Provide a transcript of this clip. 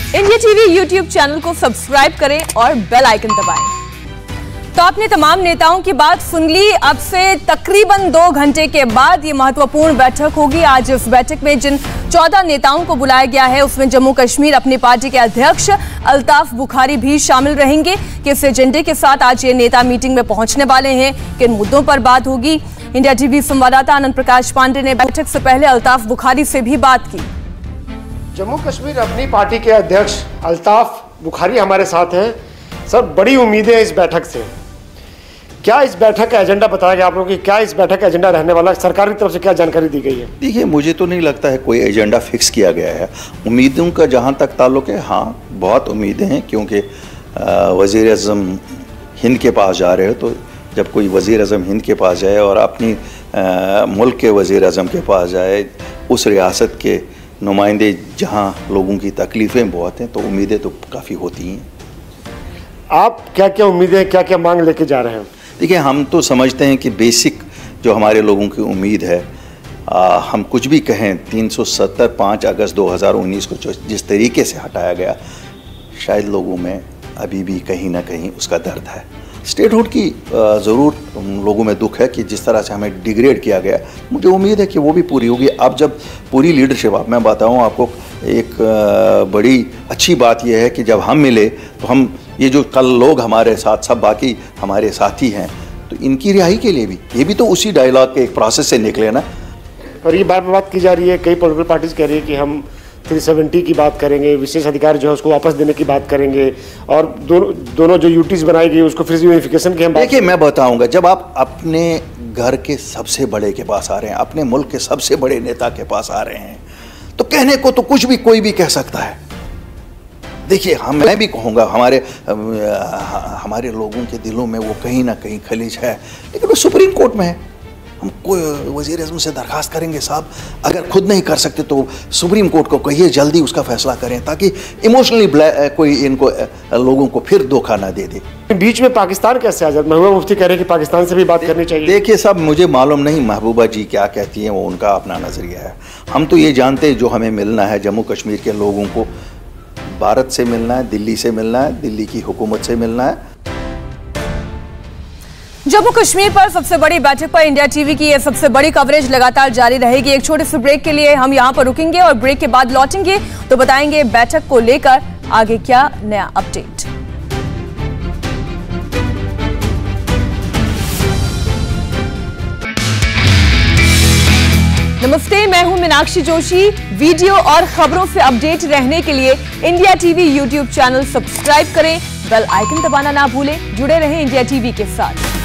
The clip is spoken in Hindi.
इंडिया टीवी यूट्यूब चैनल को सब्सक्राइब करें और बेल आइकन दबाएं। तो आपने तमाम नेताओं की बात सुन ली। अब से तकरीबन 2 घंटे के बाद ये महत्वपूर्ण बैठक होगी। आज इस बैठक में जिन 14 नेताओं को बुलाया गया है उसमें जम्मू कश्मीर अपनी पार्टी के अध्यक्ष अल्ताफ बुखारी भी शामिल रहेंगे। किस एजेंडे के साथ आज ये नेता मीटिंग में पहुंचने वाले हैं, किन मुद्दों पर बात होगी। इंडिया टीवी संवाददाता आनंद प्रकाश पांडे ने बैठक से पहले अल्ताफ बुखारी से भी बात की। जम्मू कश्मीर अपनी पार्टी के अध्यक्ष अल्ताफ बुखारी हमारे साथ हैं। सर, बड़ी उम्मीदें हैं इस बैठक से। क्या इस बैठक का एजेंडा बताया गया आप लोगों की? क्या इस बैठक का एजेंडा रहने वाला है? सरकार की तरफ से क्या जानकारी दी गई है? देखिए, मुझे तो नहीं लगता है कोई एजेंडा फिक्स किया गया है। उम्मीदों का जहाँ तक ताल्लुक है, हाँ बहुत उम्मीदें हैं, क्योंकि वज़ीर आज़म हिंद के पास जा रहे हो, तो जब कोई वज़ीर आज़म हिंद के पास जाए और अपनी मुल्क के वज़ीर आज़म के पास जाए, उस रियासत के नुमाइंदे जहाँ लोगों की तकलीफ़ें बहुत हैं, तो उम्मीदें तो काफ़ी होती हैं। आप क्या क्या उम्मीदें, क्या क्या मांग लेके जा रहे हैं? देखिए, हम तो समझते हैं कि बेसिक जो हमारे लोगों की उम्मीद है, हम कुछ भी कहें, 370 5 अगस्त 2019 को जिस तरीके से हटाया गया, शायद लोगों में अभी भी कहीं ना कहीं उसका दर्द है। स्टेटहुड की ज़रूर लोगों में दुख है कि जिस तरह से हमें डिग्रेड किया गया। मुझे उम्मीद है कि वो भी पूरी होगी। अब जब पूरी लीडरशिप, अब मैं बताऊँ आपको, एक बड़ी अच्छी बात यह है कि जब हम मिले तो हम ये जो कल लोग हमारे साथ, सब बाकी हमारे साथी हैं, तो इनकी रिहाई के लिए भी, ये भी तो उसी डायलॉग के एक प्रोसेस से निकले ना। और ये बात की जा रही है, कई पॉलिटिकल पार्टीज कह रही है कि हम 370 की बात करेंगे, विशेष अधिकार जो है उसको वापस देने की बात करेंगे, और दोनों जो यूटीज बनाई गई उसको फिर से यूनिफिकेशन की हम बात। देखिए, मैं बताऊंगा, जब आप अपने घर के सबसे बड़े के पास आ रहे हैं, अपने मुल्क के सबसे बड़े नेता के पास आ रहे हैं, तो कहने को तो कुछ भी कोई भी कह सकता है। देखिए, मैं भी कहूँगा, हमारे लोगों के दिलों में वो कहीं ना कहीं खलीज है, लेकिन वो सुप्रीम कोर्ट में है। हम कोई वज़ीर आज़म से दरखास्त करेंगे, साहब अगर खुद नहीं कर सकते तो सुप्रीम कोर्ट को कहिए जल्दी उसका फैसला करें, ताकि इमोशनली कोई इनको लोगों को फिर धोखा ना दे दे। बीच में पाकिस्तान कैसे आ जाता? महबूबा मुफ्ती कह रहे हैं कि पाकिस्तान से भी बात करनी चाहिए। देखिए साहब, मुझे मालूम नहीं महबूबा जी क्या कहती हैं, वो उनका अपना नज़रिया है। हम तो ये जानते हैं जो हमें मिलना है जम्मू कश्मीर के लोगों को, भारत से मिलना है, दिल्ली से मिलना है, दिल्ली की हुकूमत से मिलना है। जम्मू कश्मीर पर सबसे बड़ी बैठक पर इंडिया टीवी की यह सबसे बड़ी कवरेज लगातार जारी रहेगी। एक छोटे से ब्रेक के लिए हम यहां पर रुकेंगे और ब्रेक के बाद लौटेंगे तो बताएंगे बैठक को लेकर आगे क्या नया अपडेट। नमस्ते, मैं हूं मीनाक्षी जोशी। वीडियो और खबरों से अपडेट रहने के लिए India TV YouTube channel subscribe करें, बेल आइकन दबाना ना भूलें। जुड़े रहें इंडिया टीवी के साथ।